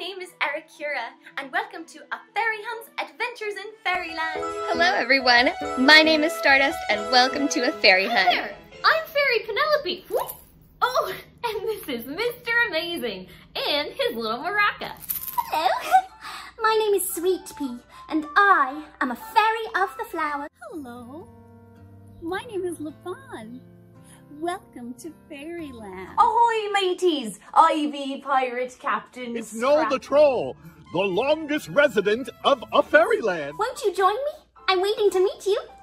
name is Ericura, and welcome to A Fairy Hunt's Adventures in Fairyland. Hello everyone, my name is Stardust and welcome to A Fairy Hunt. Hi there, I'm Fairy Penelope. Oh, and this is Mr. Amazing and his little maraca. Hello, my name is Sweet Pea and I am a fairy of the flower. Hello, my name is LaFawn. Welcome to Fairyland. Ahoy, mateys! Ivy Pirate Captain It's Noel the Troll, the longest resident of A Fairyland. Won't you join me? I'm waiting to meet you.